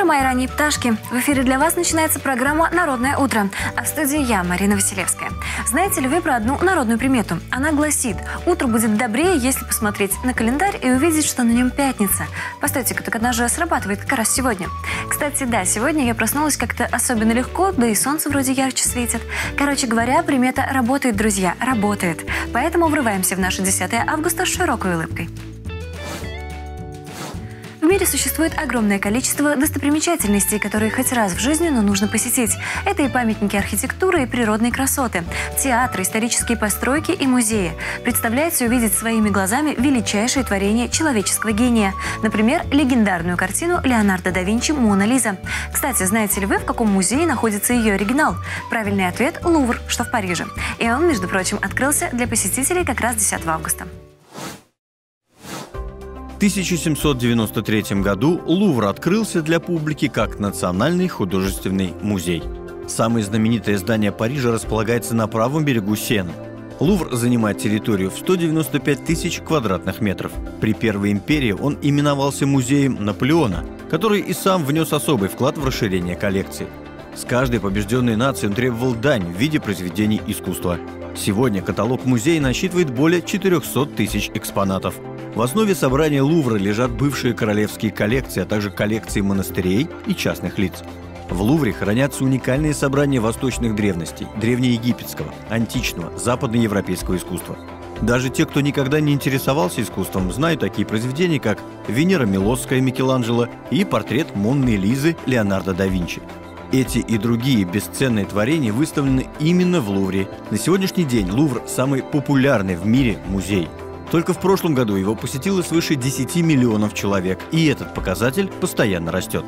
утро, мои ранние пташки! В эфире для вас начинается программа «Народное утро», а в студии я, Марина Василевская. Знаете ли вы про одну народную примету? Она гласит: утро будет добрее, если посмотреть на календарь и увидеть, что на нем пятница. Постойте-ка, так она же срабатывает как раз сегодня. Кстати, да, сегодня я проснулась как-то особенно легко, да и солнце вроде ярче светит. Короче говоря, примета работает, друзья, работает. Поэтому врываемся в наше 10 августа с широкой улыбкой. В мире существует огромное количество достопримечательностей, которые хоть раз в жизни, но нужно посетить. Это и памятники архитектуры, и природные красоты, театры, исторические постройки и музеи. Представляется увидеть своими глазами величайшее творение человеческого гения. Например, легендарную картину Леонардо да Винчи «Мона Лиза». Кстати, знаете ли вы, в каком музее находится ее оригинал? Правильный ответ – Лувр, что в Париже. И он, между прочим, открылся для посетителей как раз 10 августа. В 1793 году Лувр открылся для публики как Национальный художественный музей. Самое знаменитое здание Парижа располагается на правом берегу Сены. Лувр занимает территорию в 195 тысяч квадратных метров. При Первой империи он именовался музеем Наполеона, который и сам внес особый вклад в расширение коллекции. С каждой побежденной нацией он требовал дань в виде произведений искусства. Сегодня каталог музея насчитывает более 400 тысяч экспонатов. В основе собрания Лувра лежат бывшие королевские коллекции, а также коллекции монастырей и частных лиц. В Лувре хранятся уникальные собрания восточных древностей, древнеегипетского, античного, западноевропейского искусства. Даже те, кто никогда не интересовался искусством, знают такие произведения, как «Венера Милосская» Микеланджело и портрет Монны Лизы Леонардо да Винчи. Эти и другие бесценные творения выставлены именно в Лувре. На сегодняшний день Лувр – самый популярный в мире музей. Только в прошлом году его посетило свыше 10 миллионов человек, и этот показатель постоянно растет.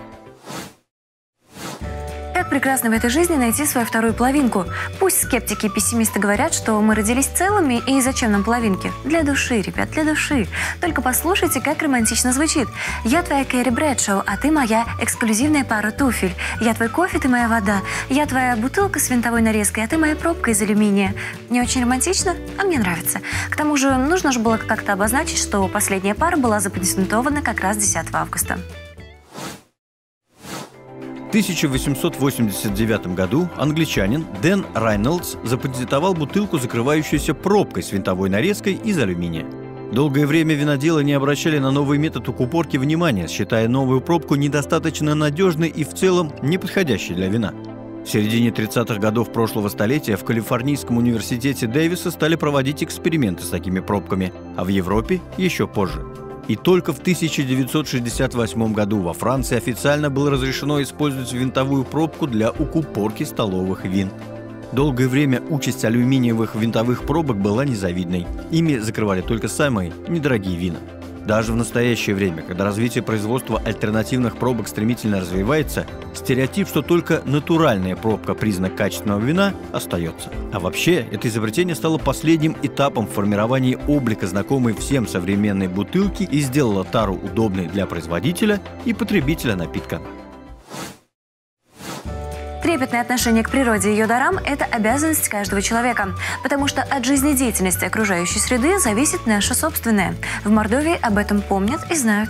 Как прекрасно в этой жизни найти свою вторую половинку. Пусть скептики и пессимисты говорят, что мы родились целыми, и зачем нам половинки? Для души, ребят, для души. Только послушайте, как романтично звучит. Я твоя Кэрри Брэдшоу, а ты моя эксклюзивная пара туфель. Я твой кофе, ты моя вода. Я твоя бутылка с винтовой нарезкой, а ты моя пробка из алюминия. Не очень романтично? А мне нравится. К тому же нужно же было как-то обозначить, что последняя пара была запатентована как раз 10 августа. В 1889 году англичанин Дэн Рейнольдс запатентовал бутылку, закрывающуюся пробкой с винтовой нарезкой из алюминия. Долгое время виноделы не обращали на новый метод укупорки внимания, считая новую пробку недостаточно надежной и в целом неподходящей для вина. В середине 30-х годов прошлого столетия в Калифорнийском университете Дэвиса стали проводить эксперименты с такими пробками, а в Европе еще позже. И только в 1968 году во Франции официально было разрешено использовать винтовую пробку для укупорки столовых вин. Долгое время участь алюминиевых винтовых пробок была незавидной. Ими закрывали только самые недорогие вина. Даже в настоящее время, когда развитие производства альтернативных пробок стремительно развивается, стереотип, что только натуральная пробка – признак качественного вина, остается. А вообще, это изобретение стало последним этапом в формировании облика знакомой всем современной бутылки и сделало тару удобной для производителя и потребителя напитка. Трепетное отношение к природе и ее дарам – это обязанность каждого человека, потому что от жизнедеятельности окружающей среды зависит наша собственная. В Мордовии об этом помнят и знают.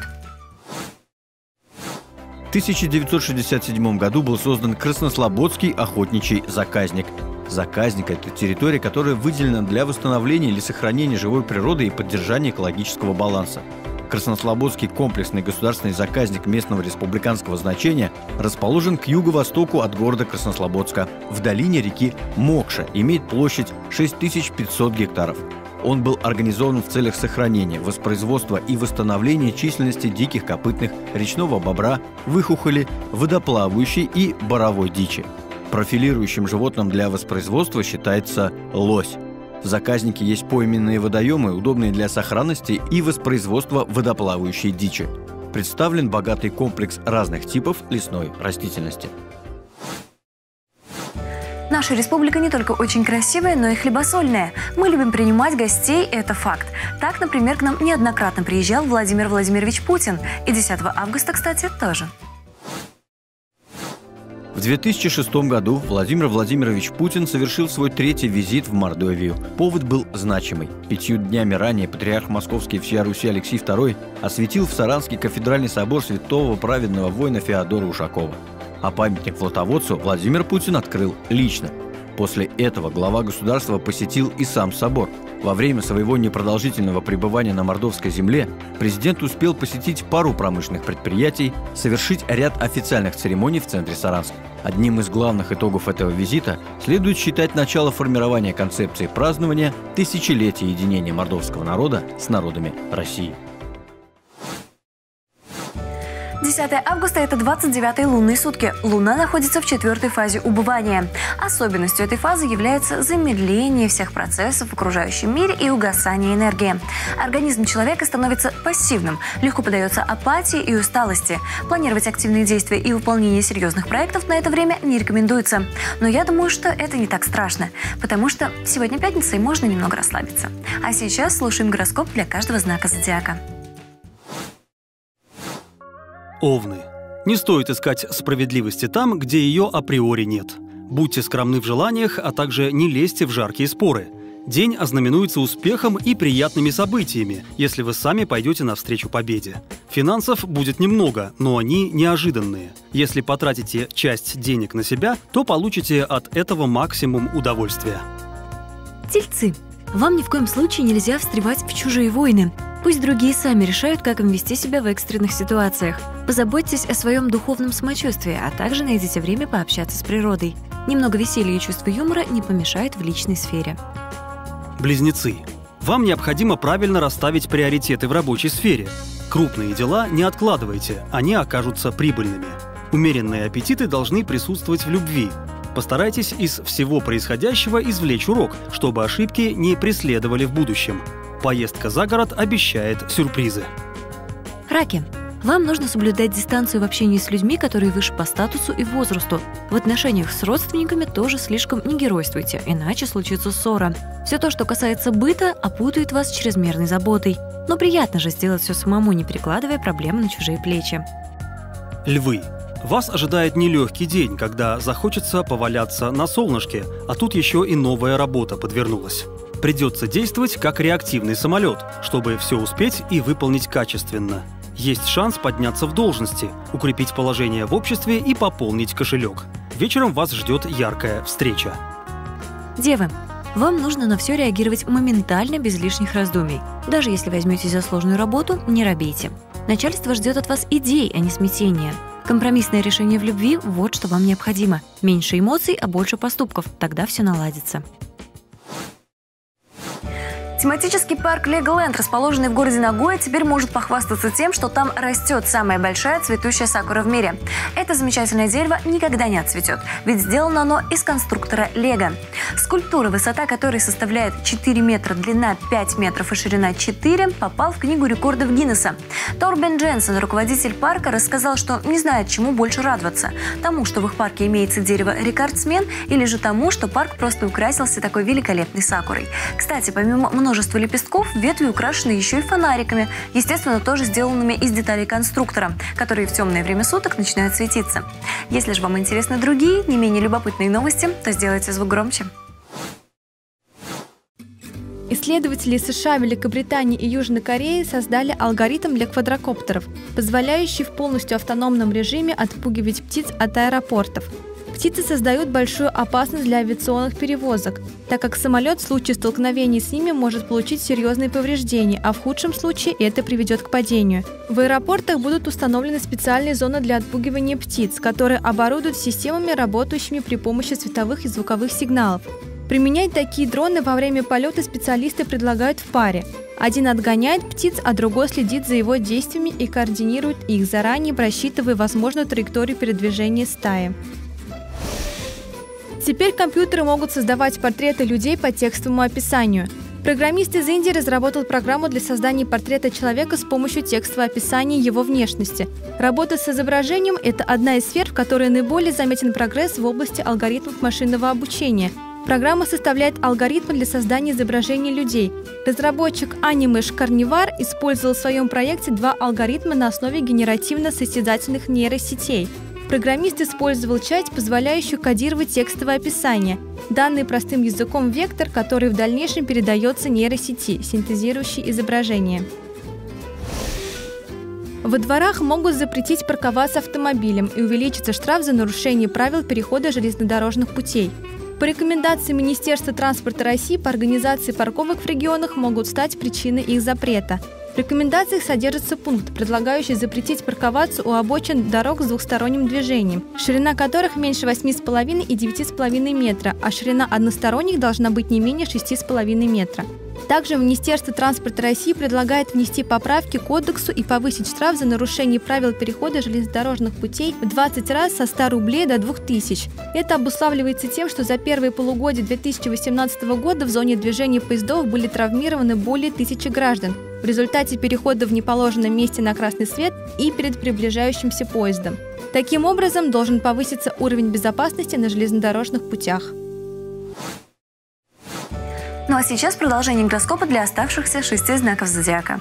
В 1967 году был создан Краснослободский охотничий заказник. Заказник – это территория, которая выделена для восстановления или сохранения живой природы и поддержания экологического баланса. Краснослободский комплексный государственный заказник местного республиканского значения расположен к юго-востоку от города Краснослободска, в долине реки Мокша, имеет площадь 6500 гектаров. Он был организован в целях сохранения, воспроизводства и восстановления численности диких копытных, речного бобра, выхухоли, водоплавающей и боровой дичи. Профилирующим животным для воспроизводства считается лось. В заказнике есть пойменные водоемы, удобные для сохранности и воспроизводства водоплавающей дичи. Представлен богатый комплекс разных типов лесной растительности. Наша республика не только очень красивая, но и хлебосольная. Мы любим принимать гостей, это факт. Так, например, к нам неоднократно приезжал Владимир Владимирович Путин. И 10 августа, кстати, тоже. В 2006 году Владимир Владимирович Путин совершил свой третий визит в Мордовию. Повод был значимый. 5 днями ранее патриарх Московский и всея Руси Алексей II осветил в Саранский кафедральный собор святого праведного воина Феодора Ушакова. А памятник флотоводцу Владимир Путин открыл лично. После этого глава государства посетил и сам собор. Во время своего непродолжительного пребывания на мордовской земле президент успел посетить пару промышленных предприятий, совершить ряд официальных церемоний в центре Саранска. Одним из главных итогов этого визита следует считать начало формирования концепции празднования тысячелетия единения мордовского народа с народами России. 10 августа – это 29-е лунные сутки. Луна находится в 4-й фазе убывания. Особенностью этой фазы является замедление всех процессов в окружающем мире и угасание энергии. Организм человека становится пассивным, легко поддается апатии и усталости. Планировать активные действия и выполнение серьезных проектов на это время не рекомендуется. Но я думаю, что это не так страшно, потому что сегодня пятница и можно немного расслабиться. А сейчас слушаем гороскоп для каждого знака зодиака. Овны. Не стоит искать справедливости там, где ее априори нет. Будьте скромны в желаниях, а также не лезьте в жаркие споры. День ознаменуется успехом и приятными событиями, если вы сами пойдете навстречу победе. Финансов будет немного, но они неожиданные. Если потратите часть денег на себя, то получите от этого максимум удовольствия. Тельцы. Вам ни в коем случае нельзя встревать в чужие войны. Пусть другие сами решают, как им вести себя в экстренных ситуациях. Позаботьтесь о своем духовном самочувствии, а также найдите время пообщаться с природой. Немного веселья и чувства юмора не помешает в личной сфере. Близнецы. Вам необходимо правильно расставить приоритеты в рабочей сфере. Крупные дела не откладывайте, они окажутся прибыльными. Умеренные аппетиты должны присутствовать в любви. Постарайтесь из всего происходящего извлечь урок, чтобы ошибки не преследовали в будущем. Поездка за город обещает сюрпризы. Раки. Вам нужно соблюдать дистанцию в общении с людьми, которые выше по статусу и возрасту. В отношениях с родственниками тоже слишком не геройствуйте, иначе случится ссора. Все то, что касается быта, опутает вас чрезмерной заботой. Но приятно же сделать все самому, не перекладывая проблемы на чужие плечи. Львы. Вас ожидает нелегкий день, когда захочется поваляться на солнышке, а тут еще и новая работа подвернулась. Придется действовать как реактивный самолет, чтобы все успеть и выполнить качественно. Есть шанс подняться в должности, укрепить положение в обществе и пополнить кошелек. Вечером вас ждет яркая встреча. Девы. Вам нужно на все реагировать моментально, без лишних раздумий. Даже если возьметесь за сложную работу, не робейте. Начальство ждет от вас идей, а не смятения. Компромиссное решение в любви – вот что вам необходимо. Меньше эмоций, а больше поступков. Тогда все наладится. Тематический парк Леголенд, расположенный в городе Нагоя, теперь может похвастаться тем, что там растет самая большая цветущая сакура в мире. Это замечательное дерево никогда не отцветет, ведь сделано оно из конструктора Лего. Скульптура, высота которой составляет 4 метра, длина 5 метров и ширина 4, попал в книгу рекордов Гиннесса. Торбен Дженсен, руководитель парка, рассказал, что не знает, чему больше радоваться. Тому, что в их парке имеется дерево-рекордсмен, или же тому, что парк просто украсился такой великолепной сакурой. Кстати, помимо множества лепестков, ветви украшены еще и фонариками, естественно, тоже сделанными из деталей конструктора, которые в темное время суток начинают светиться. Если же вам интересны другие, не менее любопытные новости, то сделайте звук громче. Исследователи США, Великобритании и Южной Кореи создали алгоритм для квадрокоптеров, позволяющий в полностью автономном режиме отпугивать птиц от аэропортов. Птицы создают большую опасность для авиационных перевозок, так как самолет в случае столкновения с ними может получить серьезные повреждения, а в худшем случае это приведет к падению. В аэропортах будут установлены специальные зоны для отпугивания птиц, которые оборудуют системами, работающими при помощи световых и звуковых сигналов. Применять такие дроны во время полета специалисты предлагают в паре. Один отгоняет птиц, а другой следит за его действиями и координирует их, заранее просчитывая возможную траекторию передвижения стаи. Теперь компьютеры могут создавать портреты людей по текстовому описанию. Программист из Индии разработал программу для создания портрета человека с помощью текстового описания его внешности. Работа с изображением – это одна из сфер, в которой наиболее заметен прогресс в области алгоритмов машинного обучения. Программа составляет алгоритмы для создания изображений людей. Разработчик Animesh Carnivore использовал в своем проекте два алгоритма на основе генеративно-состязательных нейросетей. В Программист использовал часть, позволяющую кодировать текстовое описание, данный простым языком вектор, который в дальнейшем передается нейросети, синтезирующей изображение. Во дворах могут запретить парковаться автомобилем и увеличится штраф за нарушение правил перехода железнодорожных путей. По рекомендации Министерства транспорта России по организации парковок в регионах могут стать причиной их запрета. В рекомендациях содержится пункт, предлагающий запретить парковаться у обочин дорог с двухсторонним движением, ширина которых меньше 8,5 и 9,5 метра, а ширина односторонних должна быть не менее 6,5 метра. Также Министерство транспорта России предлагает внести поправки к кодексу и повысить штраф за нарушение правил перехода железнодорожных путей в 20 раз со 100 рублей до 2000. Это обуславливается тем, что за первые полугодия 2018 года в зоне движения поездов были травмированы более 1000 граждан в результате перехода в неположенном месте на красный свет и перед приближающимся поездом. Таким образом, должен повыситься уровень безопасности на железнодорожных путях. Ну а сейчас продолжение гороскопа для оставшихся 6 знаков зодиака.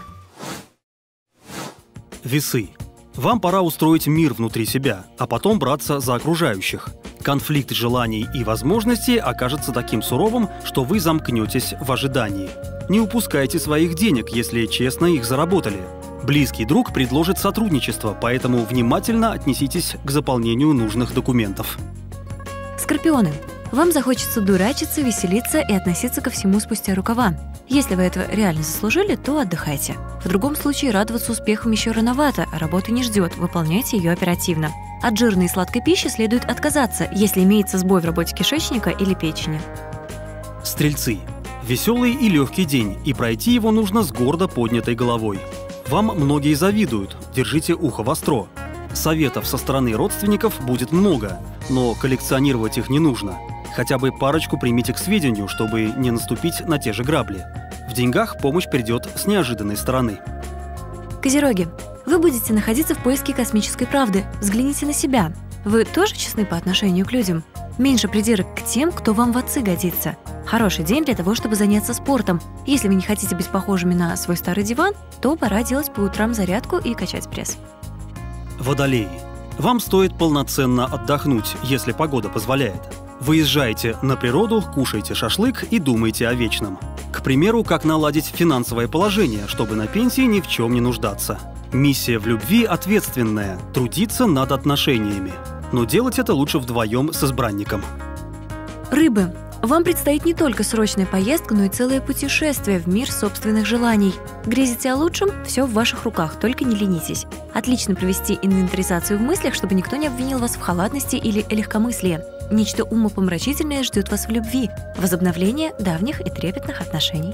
Весы. Вам пора устроить мир внутри себя, а потом браться за окружающих. Конфликт желаний и возможностей окажется таким суровым, что вы замкнетесь в ожидании. Не упускайте своих денег, если честно их заработали. Близкий друг предложит сотрудничество, поэтому внимательно отнеситесь к заполнению нужных документов. Скорпионы. Вам захочется дурачиться, веселиться и относиться ко всему спустя рукава. Если вы этого реально заслужили, то отдыхайте. В другом случае радоваться успехам еще рановато, а работа не ждет, выполняйте ее оперативно. От жирной и сладкой пищи следует отказаться, если имеется сбой в работе кишечника или печени. Стрельцы. Веселый и легкий день, и пройти его нужно с гордо поднятой головой. Вам многие завидуют, держите ухо востро. Советов со стороны родственников будет много, но коллекционировать их не нужно. Хотя бы парочку примите к сведению, чтобы не наступить на те же грабли. В деньгах помощь придет с неожиданной стороны. Козероги. Вы будете находиться в поиске космической правды. Взгляните на себя. Вы тоже честны по отношению к людям? Меньше придирок к тем, кто вам в отцы годится. Хороший день для того, чтобы заняться спортом. Если вы не хотите быть похожими на свой старый диван, то пора делать по утрам зарядку и качать пресс. Водолеи. Вам стоит полноценно отдохнуть, если погода позволяет. Выезжайте на природу, кушайте шашлык и думайте о вечном. К примеру, как наладить финансовое положение, чтобы на пенсии ни в чем не нуждаться. Миссия в любви ответственная – трудиться над отношениями. Но делать это лучше вдвоем с избранником. Рыбы. Вам предстоит не только срочная поездка, но и целое путешествие в мир собственных желаний. Грезите о лучшем? Все в ваших руках, только не ленитесь. Отлично провести инвентаризацию в мыслях, чтобы никто не обвинил вас в халатности или легкомыслии. Нечто умопомрачительное ждет вас в любви, возобновление давних и трепетных отношений.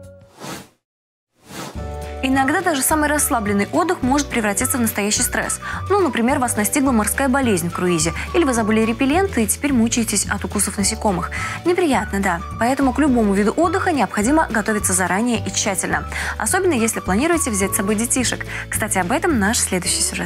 Иногда даже самый расслабленный отдых может превратиться в настоящий стресс. Ну, например, вас настигла морская болезнь в круизе, или вы забыли репелленты и теперь мучаетесь от укусов насекомых. Неприятно, да. Поэтому к любому виду отдыха необходимо готовиться заранее и тщательно. Особенно, если планируете взять с собой детишек. Кстати, об этом наш следующий сюжет.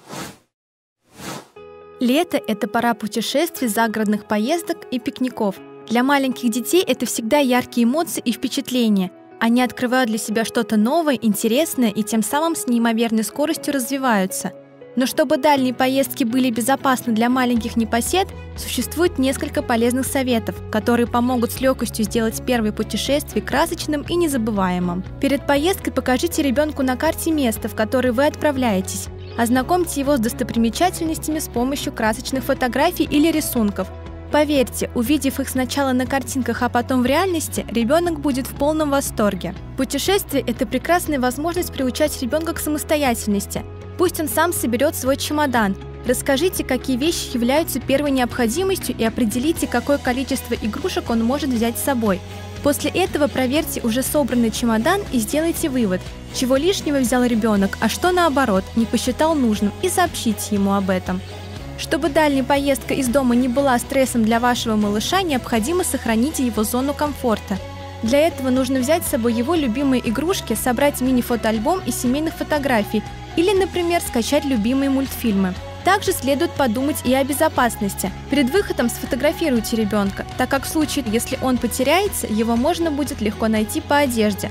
Лето – это пора путешествий, загородных поездок и пикников. Для маленьких детей это всегда яркие эмоции и впечатления. Они открывают для себя что-то новое, интересное и тем самым с неимоверной скоростью развиваются. Но чтобы дальние поездки были безопасны для маленьких непосед, существует несколько полезных советов, которые помогут с легкостью сделать первое путешествие красочным и незабываемым. Перед поездкой покажите ребенку на карте место, в которое вы отправляетесь. Ознакомьте его с достопримечательностями с помощью красочных фотографий или рисунков. Поверьте, увидев их сначала на картинках, а потом в реальности, ребенок будет в полном восторге. Путешествие – это прекрасная возможность приучать ребенка к самостоятельности. Пусть он сам соберет свой чемодан. Расскажите, какие вещи являются первой необходимостью, и определите, какое количество игрушек он может взять с собой. После этого проверьте уже собранный чемодан и сделайте вывод, чего лишнего взял ребенок, а что наоборот, не посчитал нужным, и сообщите ему об этом. Чтобы дальняя поездка из дома не была стрессом для вашего малыша, необходимо сохранить его зону комфорта. Для этого нужно взять с собой его любимые игрушки, собрать мини-фотоальбом из семейных фотографий или, например, скачать любимые мультфильмы. Также следует подумать и о безопасности. Перед выходом сфотографируйте ребенка, так как в случае, если он потеряется, его можно будет легко найти по одежде.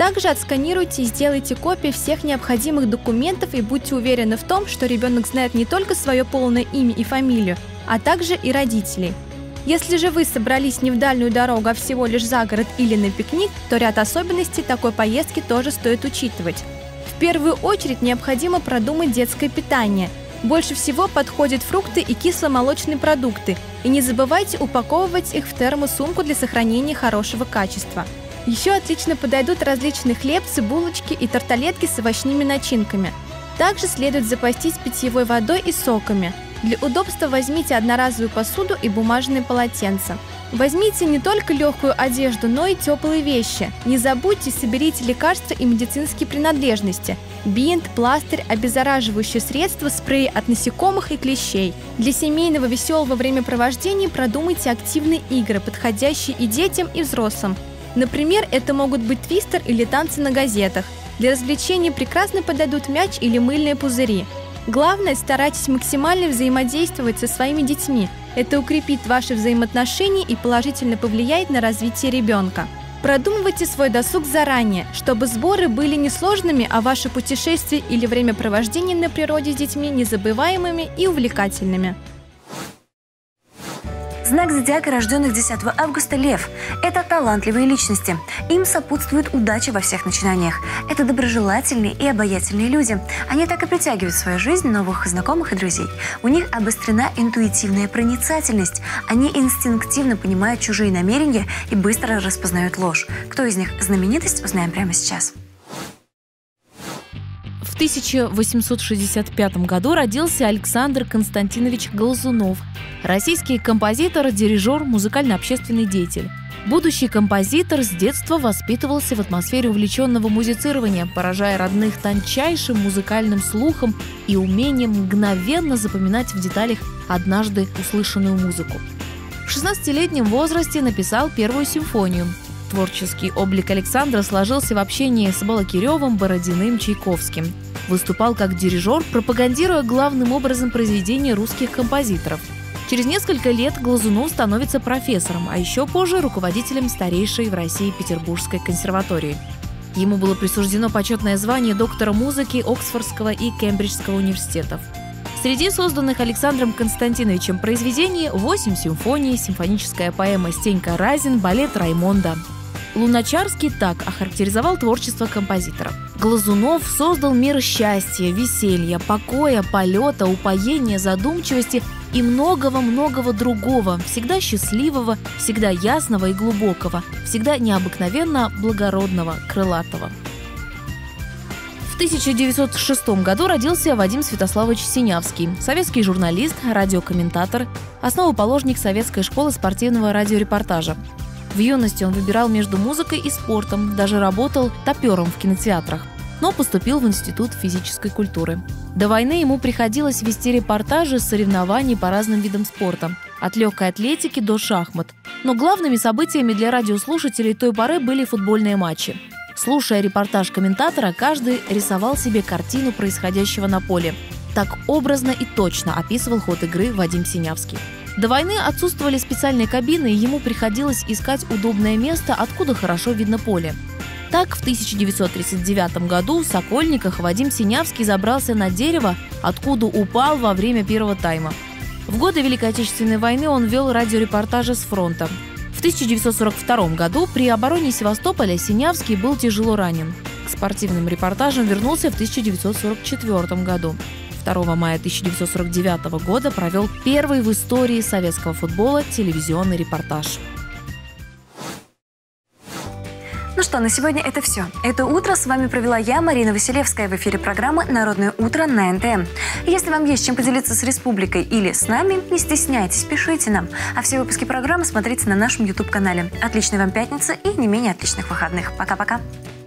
Также отсканируйте и сделайте копии всех необходимых документов и будьте уверены в том, что ребенок знает не только свое полное имя и фамилию, а также и родителей. Если же вы собрались не в дальнюю дорогу, а всего лишь за город или на пикник, то ряд особенностей такой поездки тоже стоит учитывать. В первую очередь необходимо продумать детское питание. Больше всего подходят фрукты и кисломолочные продукты. И не забывайте упаковывать их в термосумку для сохранения хорошего качества. Еще отлично подойдут различные хлебцы, булочки и тарталетки с овощными начинками. Также следует запастись питьевой водой и соками. Для удобства возьмите одноразовую посуду и бумажные полотенца. Возьмите не только легкую одежду, но и теплые вещи. Не забудьте, соберите лекарства и медицинские принадлежности. Бинт, пластырь, обеззараживающее средство, спреи от насекомых и клещей. Для семейного веселого времяпровождения продумайте активные игры, подходящие и детям, и взрослым. Например, это могут быть твистер или танцы на газетах. Для развлечений прекрасно подойдут мяч или мыльные пузыри. Главное, старайтесь максимально взаимодействовать со своими детьми. Это укрепит ваши взаимоотношения и положительно повлияет на развитие ребенка. Продумывайте свой досуг заранее, чтобы сборы были не сложными, а ваши путешествия или времяпровождение на природе с детьми незабываемыми и увлекательными. Знак зодиака рожденных 10 августа – Лев. Это талантливые личности. Им сопутствует удача во всех начинаниях. Это доброжелательные и обаятельные люди. Они так и притягивают в свою жизнь новых знакомых и друзей. У них обострена интуитивная проницательность. Они инстинктивно понимают чужие намерения и быстро распознают ложь. Кто из них знаменитость, узнаем прямо сейчас. В 1865 году родился Александр Константинович Глазунов, российский композитор, дирижер, музыкально-общественный деятель. Будущий композитор с детства воспитывался в атмосфере увлеченного музицирования, поражая родных тончайшим музыкальным слухом и умением мгновенно запоминать в деталях однажды услышанную музыку. В 16-летнем возрасте написал первую симфонию. Творческий облик Александра сложился в общении с Балакиревым, Бородиным, Чайковским. Выступал как дирижер, пропагандируя главным образом произведения русских композиторов. Через несколько лет Глазунов становится профессором, а еще позже руководителем старейшей в России Петербургской консерватории. Ему было присуждено почетное звание доктора музыки Оксфордского и Кембриджского университетов. Среди созданных Александром Константиновичем произведений 8 симфоний, симфоническая поэма «Стенька Разин», балет «Раймонда». Луначарский так охарактеризовал творчество композитора. Глазунов создал мир счастья, веселья, покоя, полета, упоения, задумчивости и многого-многого другого, всегда счастливого, всегда ясного и глубокого, всегда необыкновенно благородного, крылатого. В 1906 году родился Вадим Святославович Синявский, советский журналист, радиокомментатор, основоположник советской школы спортивного радиорепортажа. В юности он выбирал между музыкой и спортом, даже работал топером в кинотеатрах, но поступил в Институт физической культуры. До войны ему приходилось вести репортажи с соревнований по разным видам спорта, от легкой атлетики до шахмат. Но главными событиями для радиослушателей той поры были футбольные матчи. Слушая репортаж комментатора, каждый рисовал себе картину происходящего на поле. Так образно и точно описывал ход игры Вадим Синявский. До войны отсутствовали специальные кабины, и ему приходилось искать удобное место, откуда хорошо видно поле. Так, в 1939 году в Сокольниках Вадим Синявский забрался на дерево, откуда упал во время первого тайма. В годы Великой Отечественной войны он вел радиорепортажи с фронта. В 1942 году при обороне Севастополя Синявский был тяжело ранен. К спортивным репортажам вернулся в 1944 году. 2 мая 1949 года провел первый в истории советского футбола телевизионный репортаж. Ну что, на сегодня это все. Это утро с вами провела я, Марина Василевская, в эфире программы «Народное утро» на НТМ. Если вам есть чем поделиться с республикой или с нами, не стесняйтесь, пишите нам. А все выпуски программы смотрите на нашем YouTube-канале. Отличной вам пятницы и не менее отличных выходных. Пока-пока.